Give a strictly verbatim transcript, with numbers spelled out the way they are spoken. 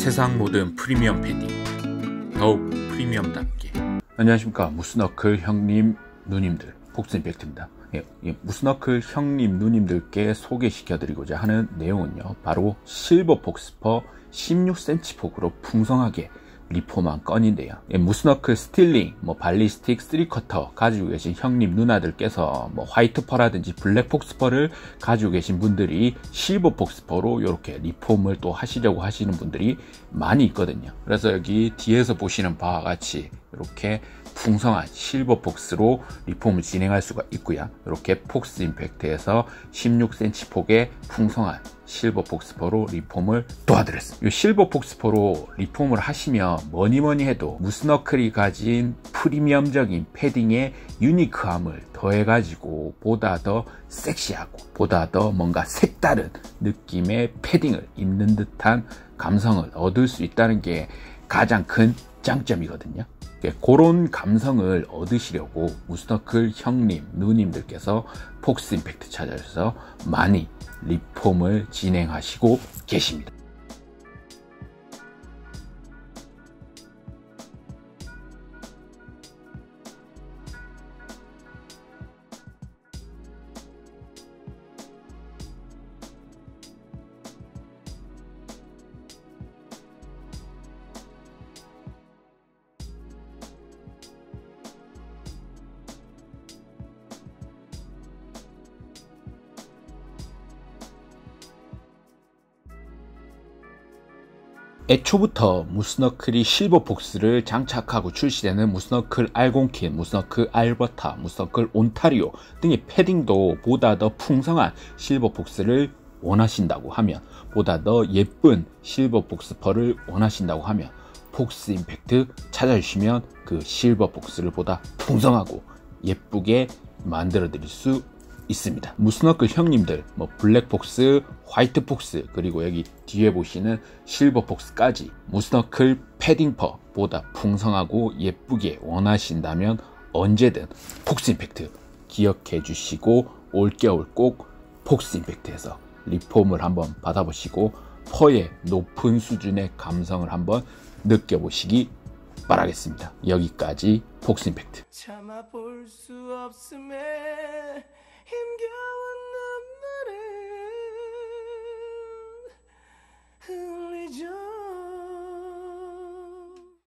세상 모든 프리미엄 패딩, 더욱 프리미엄답게. 안녕하십니까, 무스너클 형님 누님들, 폭스 임팩트입니다. 예, 예, 무스너클 형님 누님들께 소개시켜드리고자 하는 내용은요, 바로 실버 폭스퍼 십육 센티미터 폭으로 풍성하게 리폼한 건인데요. 예, 무스너클 스틸링, 뭐 발리스틱 쓰리 커터 가지고 계신 형님 누나들께서 뭐 화이트 퍼라든지 블랙 폭스퍼를 가지고 계신 분들이 실버 폭스퍼로 이렇게 리폼을 또 하시려고 하시는 분들이 많이 있거든요. 그래서 여기 뒤에서 보시는 바와 같이 이렇게 풍성한 실버 폭스로 리폼을 진행할 수가 있고요. 이렇게 폭스 임팩트에서 십육 센티미터 폭의 풍성한 실버 폭스퍼로 리폼을 도와드렸습니다. 이 실버 폭스퍼로 리폼을 하시면 뭐니 뭐니 해도 무스너클이 가진 프리미엄적인 패딩의 유니크함을 더해가지고 보다 더 섹시하고 보다 더 뭔가 색다른 느낌의 패딩을 입는 듯한 감성을 얻을 수 있다는 게 가장 큰 장점이거든요. 그런 감성을 얻으시려고 무스너클 형님, 누님들께서 폭스 임팩트 찾아서 많이 리폼을 진행하시고 계십니다. 애초부터 무스너클이 실버 폭스를 장착하고 출시되는 무스너클 알곤킨, 무스너클 알버타, 무스너클 온타리오 등의 패딩도 보다 더 풍성한 실버 폭스를 원하신다고 하면, 보다 더 예쁜 실버 폭스퍼를 원하신다고 하면 폭스 임팩트 찾아주시면 그 실버 폭스를 보다 풍성하고 예쁘게 만들어 드릴 수 있습니다. 무스너클 형님들, 뭐 블랙 폭스, 화이트 폭스, 그리고 여기 뒤에 보시는 실버 폭스까지 무스너클 패딩퍼 보다 풍성하고 예쁘게 원하신다면 언제든 폭스 임팩트 기억해 주시고 올겨울 꼭 폭스 임팩트에서 리폼을 한번 받아보시고 퍼의 높은 수준의 감성을 한번 느껴보시기 바라겠습니다. 여기까지 폭스 임팩트. 참아볼 수 없음에 힘겨운 눈물을 흘리죠.